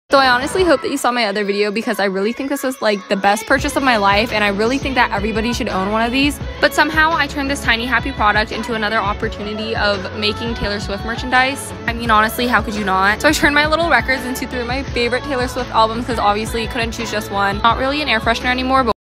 So I honestly hope that you saw my other video because I really think this was like the best purchase of my life, and I really think that everybody should own one of these. But somehow I turned this tiny happy product into another opportunity of making Taylor Swift merchandise. I mean, honestly, how could you not? So I turned my little records into 3 of my favorite Taylor Swift albums because obviously couldn't choose just one. Not really an air freshener anymore, but